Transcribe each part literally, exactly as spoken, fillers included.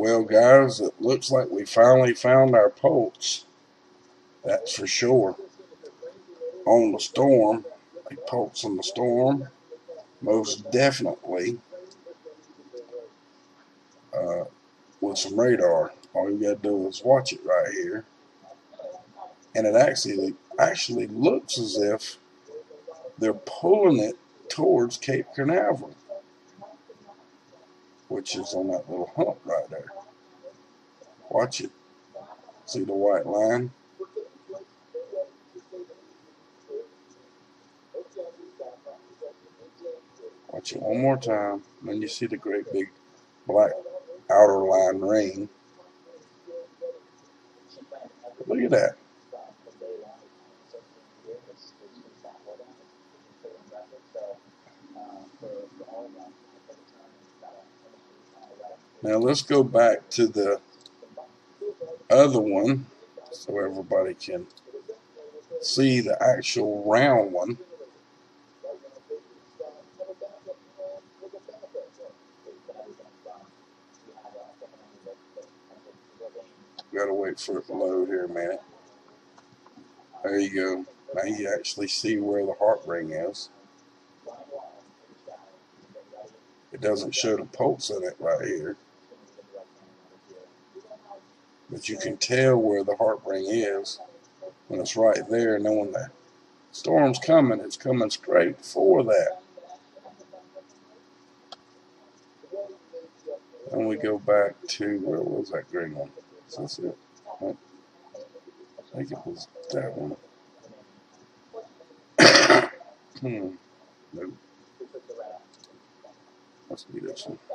Well, guys, it looks like we finally found our pulse. That's for sure. On the storm, a pulse on the storm, most definitely, uh, with some radar. All you gotta do is watch it right here, and it actually actually looks as if they're pulling it towards Cape Canaveral, which is on that little hump right there. Watch it. See the white line? Watch it one more time. Then you see the great big black outer line ring. Look at that. Now let's go back to the other one so everybody can see the actual round one. Gotta wait for it to load here a minute. There you go. Now you actually see where the heart ring is. It doesn't show the pulse in it right here, but you can tell where the heart ring is when it's right there. And then when the storm's coming, it's coming straight for that. And we go back to, where was that green one? Is this it? I think it was that one. hmm. Nope. Must be this one.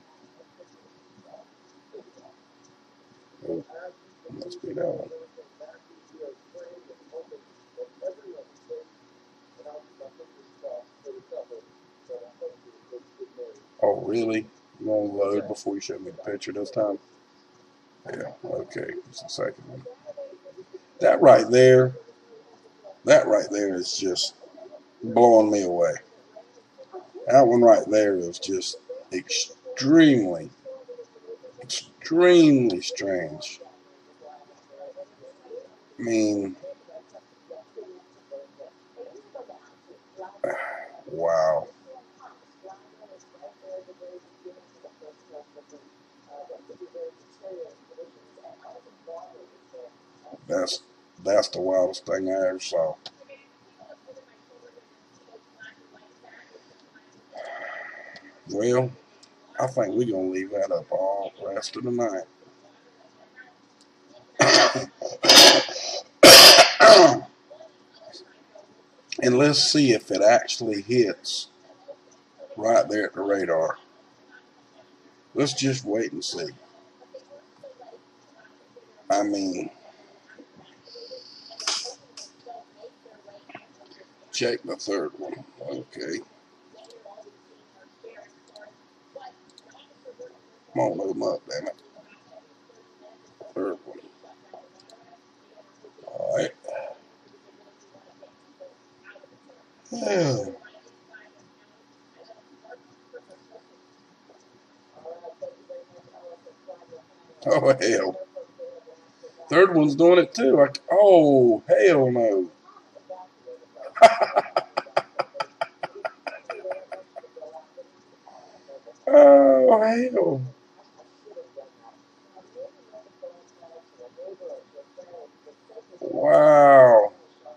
Nope. Must be that one. Oh, really? You want to load before you show me the picture this time? Yeah, okay. It's the second one. That right there, that right there is just blowing me away. That one right there is just extremely, extremely strange. I mean, wow. That's that's the wildest thing I ever saw. Well, I think we're gonna leave that up all the rest of the night. And let's see if it actually hits right there at the radar. Let's just wait and see. I mean, check the third one. Okay. Come on, load them up, damn it. Third one. All right. Yeah. Oh, hell. Third one's doing it too. I, oh, hell no. Oh, hell. Wow.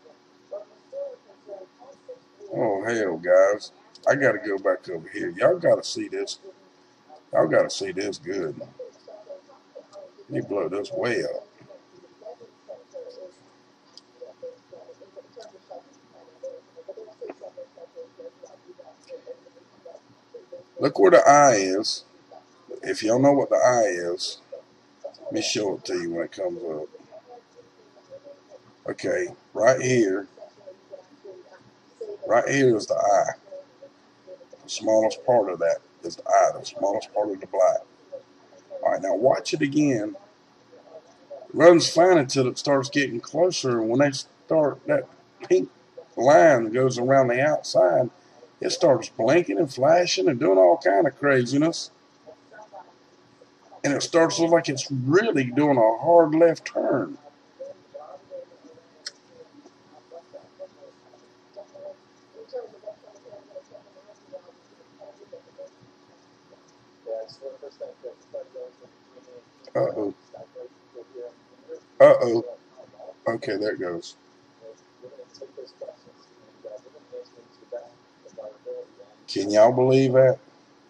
Oh, hell, guys. I got to go back over here. Y'all got to see this. Y'all got to see this good. Let me blow this way up. Look where the eye is. If y'all know what the eye is, let me show it to you when it comes up. Okay, right here. Right here is the eye. The smallest part of that is the eye, the smallest part of the black. Alright, now watch it again. It runs fine until it starts getting closer. And when they start, that pink line goes around the outside, it starts blinking and flashing and doing all kind of craziness. and it starts to look like it's really doing a hard left turn. Uh-oh. Uh-oh. Okay, there it goes. Can y'all believe that?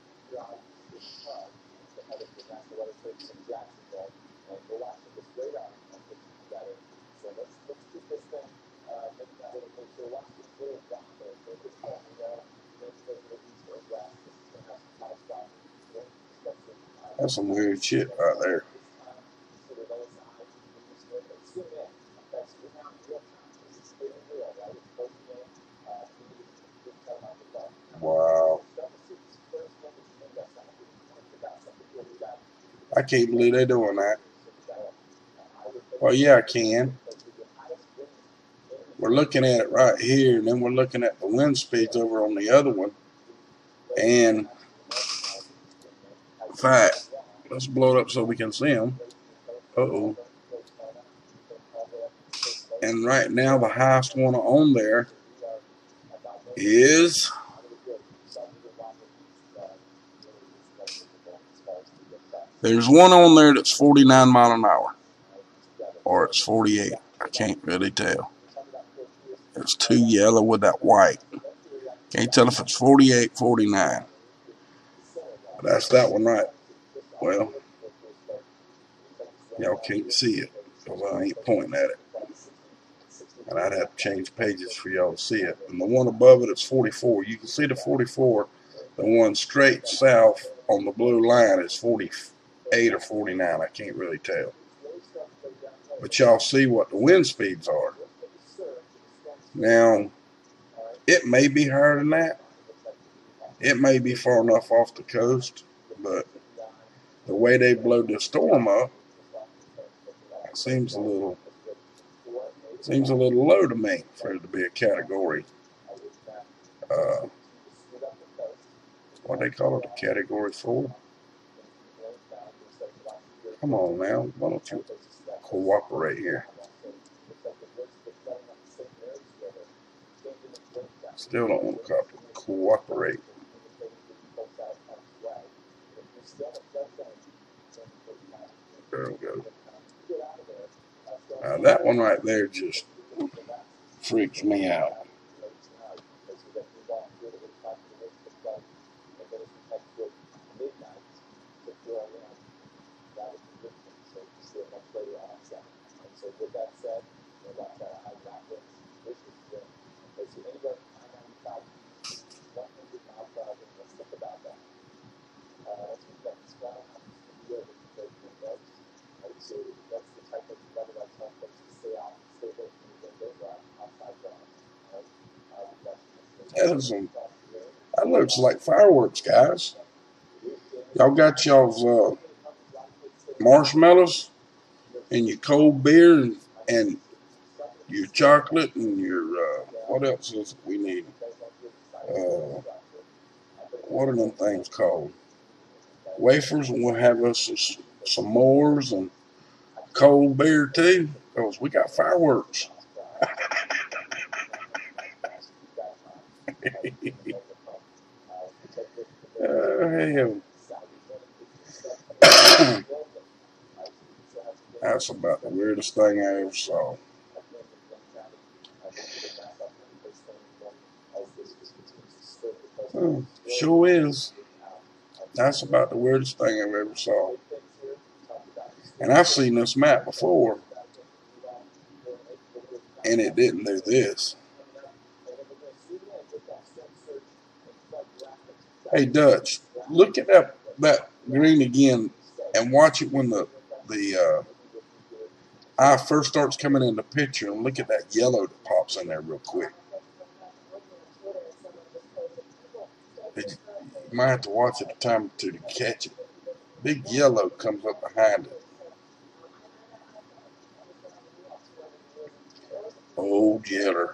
That's some weird shit right there. Wow. I can't believe they're doing that. Well, yeah, I can. We're looking at it right here, and then we're looking at the wind speeds over on the other one. And, in fact, let's blow it up so we can see them. Uh-oh. And right now, the highest one on there is... There's one on there that's forty-nine mile an hour. Or it's forty-eight. I can't really tell. It's too yellow with that white. Can't tell if it's forty-eight, forty-nine. But that's that one right. Well, y'all can't see it because I ain't pointing at it. And I'd have to change pages for y'all to see it. And the one above it is forty-four. You can see the forty-four. The one straight south on the blue line is forty-eight or forty-nine. I can't really tell. But y'all see what the wind speeds are. Now, it may be higher than that. It may be far enough off the coast, but the way they blow the storm up, it seems a little seems a little low to me for it to be a category. Uh, what they call it, a category four? Come on now, why don't you cooperate here? Still don't want to cooperate. There we go. Now that one right there just freaks me out. That, is some, that looks like fireworks, guys. Y'all got y'all's uh, marshmallows and your cold beer and, and your chocolate and your, uh, what else is it we need? Uh, what are them things called? Wafers, and we'll have us some, some s'mores and cold beer too, because we got fireworks. uh, hell. That's about the weirdest thing I ever saw. Oh, sure is. That's about the weirdest thing I've ever saw. And I've seen this map before, and it didn't do this. Hey, Dutch, look at that that green again, and watch it when the the uh, eye first starts coming in the picture, and look at that yellow that pops in there real quick. You might have to watch it a time or two to catch it. Big yellow comes up behind it. Old Yeller.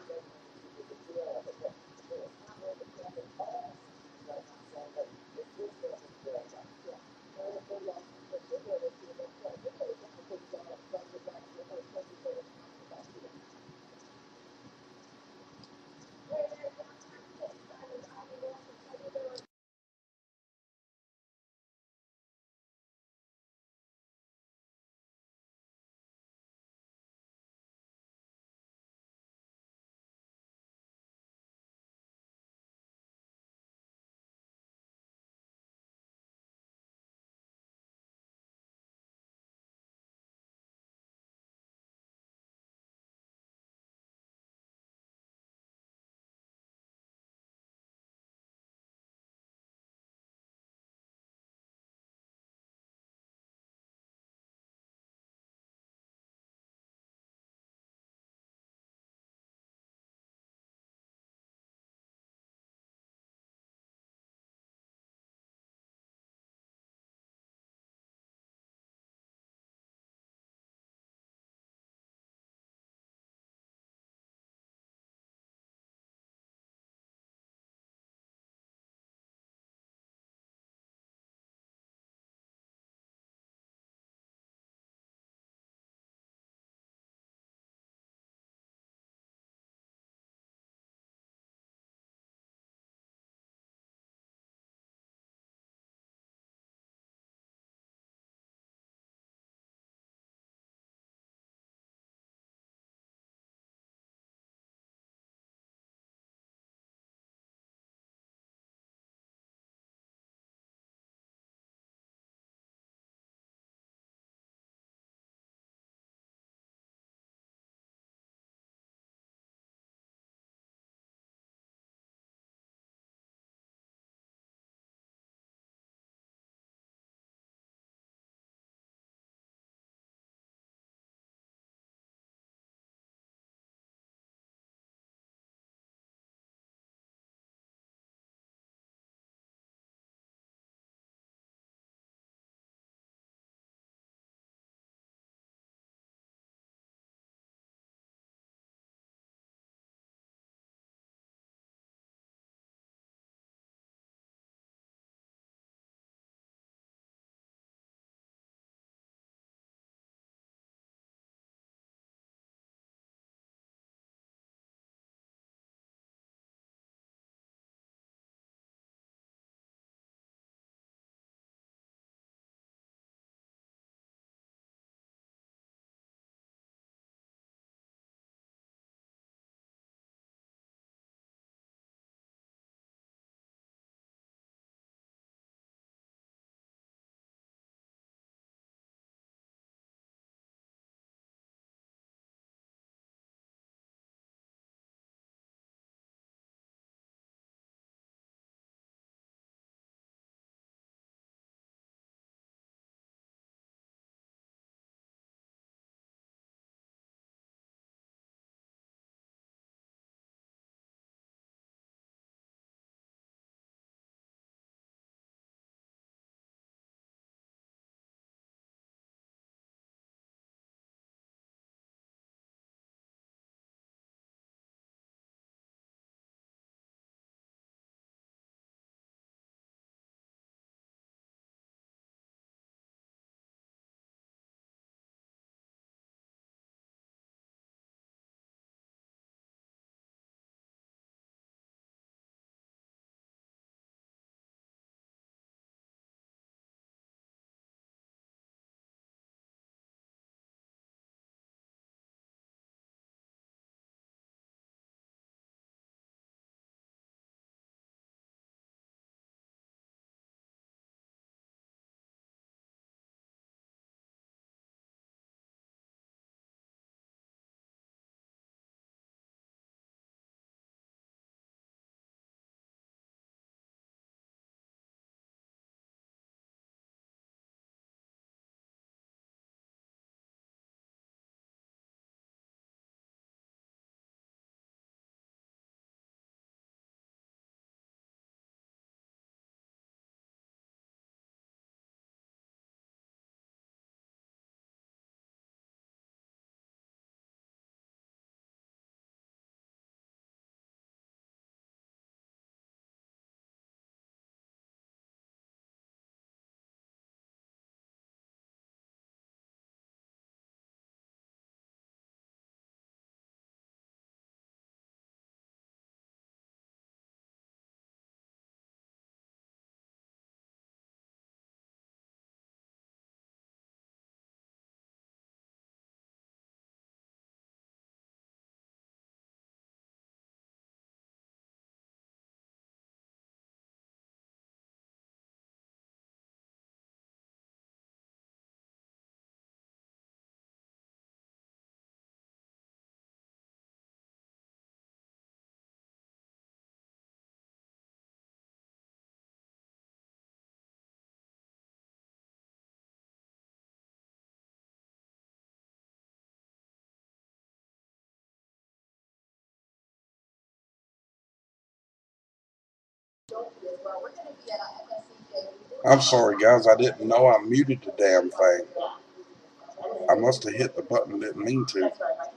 I'm sorry, guys. I didn't know I muted the damn thing. I must have hit the button. Didn't mean to.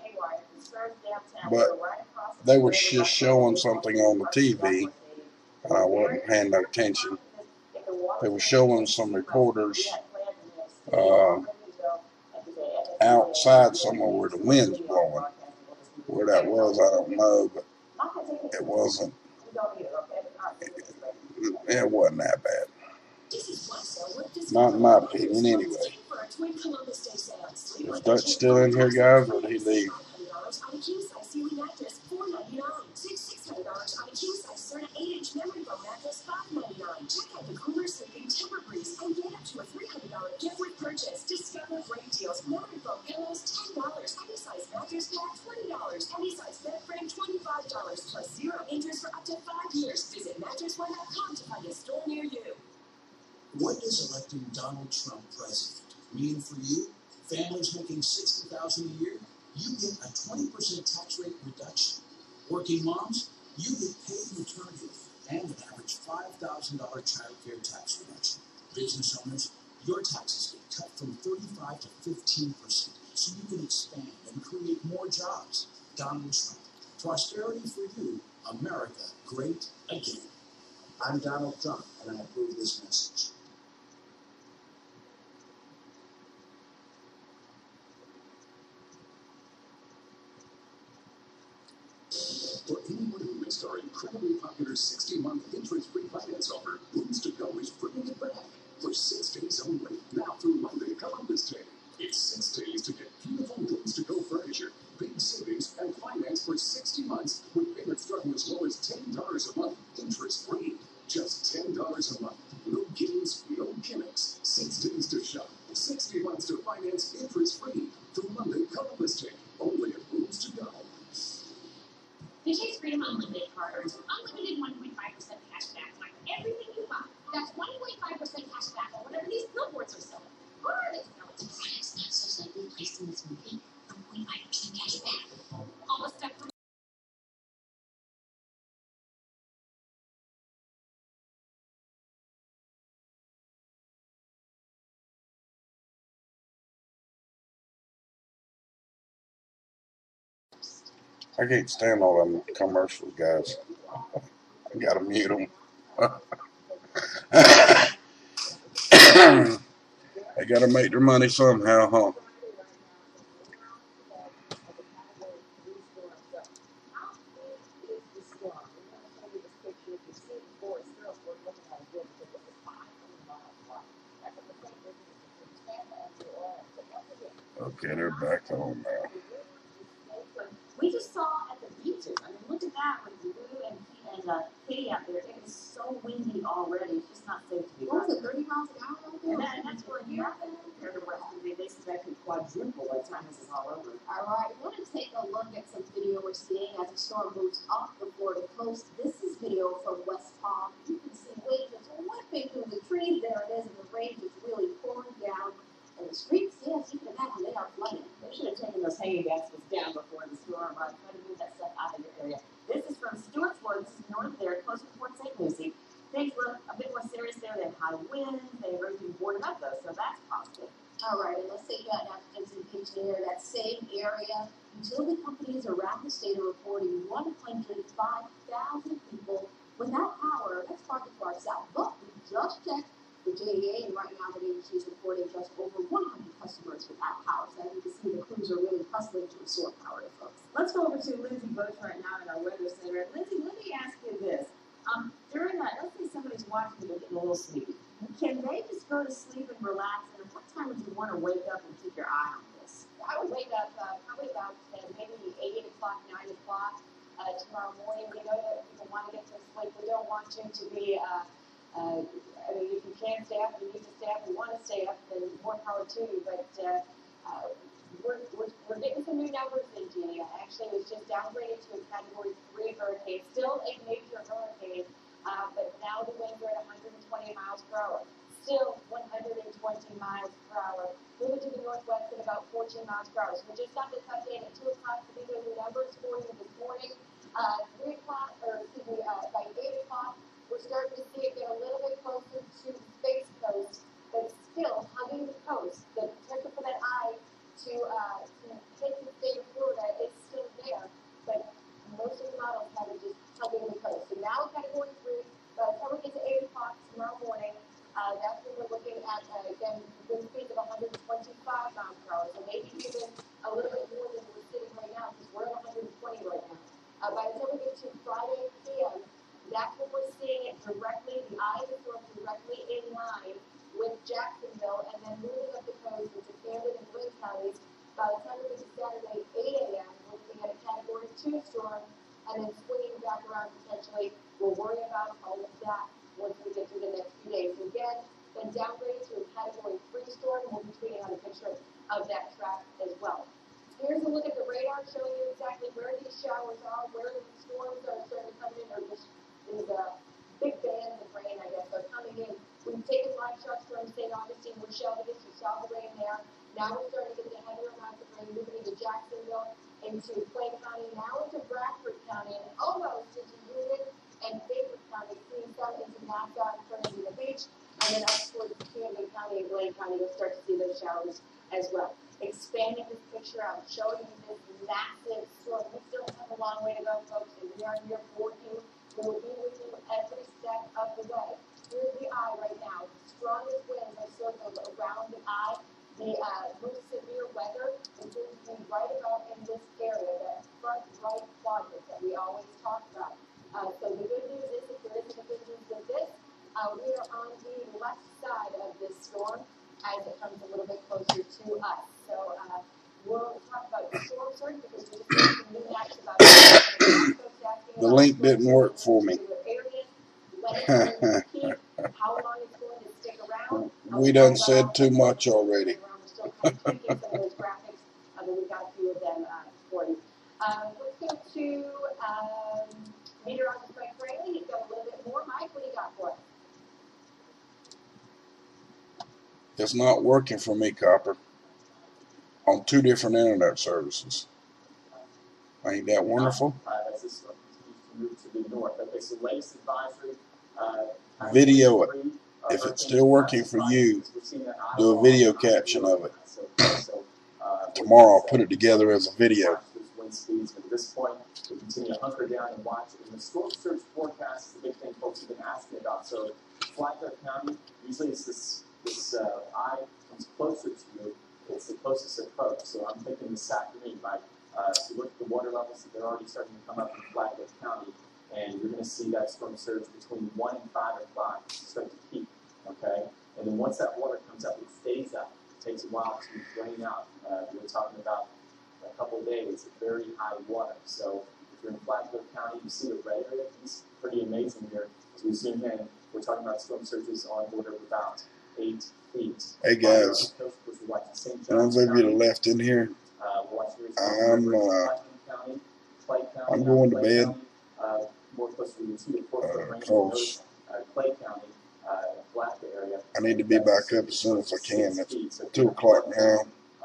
But they were just showing something on the T V, and I wasn't paying no attention. They were showing some reporters uh, outside somewhere where the wind's blowing. Where that was, I don't know, but it wasn't. It, it wasn't that bad. Not in my opinion, anyway. Is Dutch still in here, guys, or did he leave? What does electing Donald Trump president mean for you? Families making sixty thousand dollars a year, you get a twenty percent tax rate reduction. Working moms, you get paid maternity and an average five thousand dollars child care tax reduction. Business owners, your taxes get cut from thirty-five to fifteen percent, so you can expand and create more jobs. Donald Trump, prosperity for you, America great again. I'm Donald Trump, and I approve this message. For anyone who missed our incredibly popular sixty-month interest-free finance offer, Rooms to Go is bringing it back for six days only, now through Monday, Columbus Day. It's six days to get beautiful Rooms to Go furniture, big savings, and finance for sixty months with payments starting as low as ten dollars a month, interest-free. Just ten dollars a month. No games, no gimmicks. Six days to shop, sixty months to finance interest-free through Monday, Columbus Day, only at Rooms to Go. The Chase Freedom Unlimited card earns unlimited one point five percent cash back on everything you buy. That's one point five percent cash back on whatever these billboards are selling. Or are they selling? It's not so likely placed in this movie. one point five percent cash back. All the stuff from I can't stand all them commercials, guys. I gotta mute them. They gotta make their money somehow, huh? Okay, they're back on now. we just saw at the beaches. I mean, look at that with Lou and, and uh, Katie out there. It is so windy already. It's just not safe to be. What's it, thirty miles an hour out there? And, that, and that's where you're compared to West Virginia. They expect to quadruple by the time this is all over. All right, we want to take a look at some video we're seeing as the storm moves off the Florida coast. This is video from West Palm. You can see waves just whipping through the trees. There it is, and the rain is really pouring down. And the streets, yes, you can imagine they are flooding. They should have taken those hanging baskets down before the storm. Right? Try to move that stuff out of your area. This is from Stewartsburg. This is north there, close to Port Saint Lucie. Things look a bit more serious there. They have high winds. They've already been boarded up, though, so that's positive. All right, and let's take that now to the engineer, that same area. Utility companies around the state are reporting one hundred five thousand people without power. That's farther far south, but we just checked the J E A, and right now the agency is reporting just over one hundred customers without power. So as you can see, the crews are really hustling to restore power to folks. Let's go over to Lindsay Bush right now in our weather center. Lindsay, let me ask you this. Um, during that, let's say somebody's watching and they're getting a little sleepy. Can they just go to sleep and relax? And at what time would you want to wake up and keep your eye on this? I would wake up uh, probably about uh, maybe eight o'clock, nine o'clock uh, tomorrow morning. We know that people want to get some sleep. We don't want you to be, uh, uh, I mean, if you can stay up, you need to stay up, you want to stay up, then more power to you. But uh, uh, we're, we're, we're getting some new numbers in G. Actually, it was just downgraded to a category three hurricane, still a major hurricane, uh, but now the winds are at one hundred twenty miles per hour. Still one hundred twenty miles per hour. Moving to the northwest at about fourteen miles per hour. So we just got this update at two o'clock. So these are the numbers for you this morning. Uh, three o'clock, or excuse me, uh, by eight o'clock, we're starting to see it get a little bit closer to Space Coast. at, uh, again, wind speeds of one hundred twenty-five miles per hour, so maybe even a little bit more than we're sitting right now, because we're at one hundred twenty right now. Uh, by the time we get to Friday P M, that's when we're seeing it directly, the eye of the storm directly in line with Jacksonville, and then moving up the coast into Camden and Glynn counties. By the time we get to Saturday, eight A M, we're looking at a Category two storm, and then swinging back around potentially. We'll worry about all of that once we get through the next few days. So again, then downgraded to a Category three storm. We'll be tweeting out a picture of that track as well. Here's a look at the radar showing you exactly where these showers are, where the storms are starting to come in, or just these uh, big bands of rain, I guess, are coming in. We've taken live shots from Saint Augustine, Rochelle, because you saw the rain there. Now we're starting to get the heavier amounts of rain moving into Jacksonville, into Clay County, now into Bradford County, and almost into Union and Baker County, seeing some into Nassau and Fernandina Beach, and then up towards Camden County and Blaine County, you'll start to see those showers as well. Expanding this picture out, showing you this massive storm. We still have a long way to go, folks, and we are here for you. We will be with you every step of the way. Here's the eye right now. The strongest winds are circled around the eye. The uh, most severe weather is going to be right about in this area, that front right quadrant that we always talk about. Uh, so the good news is, if there isn't a good news with this, uh, we are on the left side of this storm as it comes a little bit closer to us. So uh, we'll talk about the storm surge because we just heard some new maps about it. The link didn't work for me. We done said too much already. Um, let's go to um, meteorologist Mike Fraley. He's got a little bit more. Mike, what do you got for us? It's not working for me, Copper, on two different internet services. Ain't that wonderful? Uh, as this continues to move to the north. Okay, so latest advisory. Uh, Video it. If it's still working for you, do a video caption of it. Tomorrow I'll put it together as a video. Wind speeds, but at this point, we continue to hunker down and watch. And the storm surge forecast is the big thing folks have been asking about. So, Flagler County, usually it's this this uh, eye comes closer to you. It's the closest approach. So I'm thinking this afternoon, by uh, if you look at the water levels, they're already starting to come up in Flagler County, and you're going to see that storm surge between one and five o'clock start to peak. Okay, and then once that water comes up, it stays up. It takes a while to drain out. Uh, we're talking about a couple of days of very high water. So if you're in Flagler County, you see the red area. It's pretty amazing here. As we zoom in, we're talking about storm surges on order of about eight feet. Hey guys, those of you that left in here, I'm uh, I'm going to bed. Uh, more close to the two to four foot range. Close. Clay County, uh, Black area. I need to be back up as soon as I can. It's two o'clock now.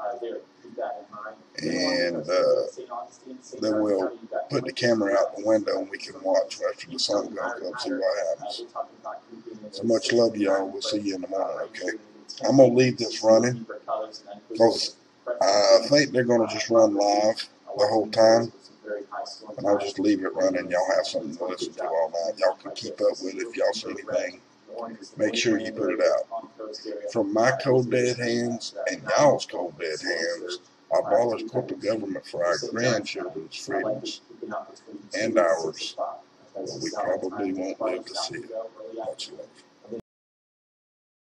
And uh, then we'll put the camera out the window and we can watch after the sun comes up, see what happens. So much love, y'all. We'll see you in the morning, okay? I'm going to leave this running because I think they're going to just run live the whole time. And I'll just leave it running. Y'all have something to listen to all night. Y'all can keep up with it. If y'all see anything, make sure you put it out. From my cold dead hands and y'all's cold dead hands, abolish corporate government for our grandchildren's freedoms and ours. But we probably won't live to see it. Much love.